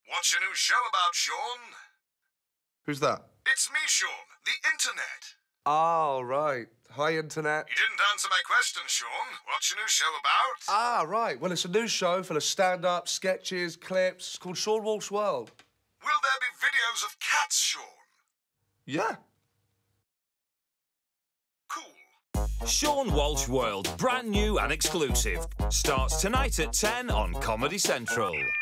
What's your new show about, Sean? Who's that? It's me, Sean, the Internet. Oh, right. Hi, Internet. You didn't answer my question, Sean. What's your new show about? Ah, right. Well, it's a new show full of stand-up, sketches, clips. It's called Seann Walsh World. Will there be videos of cats, Sean? Yeah. Cool. Seann Walsh World, brand new and exclusive. Starts tonight at 10 on Comedy Central.